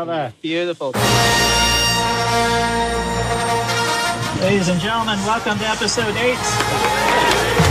brother. Beautiful. Ladies and gentlemen, welcome to episode 8.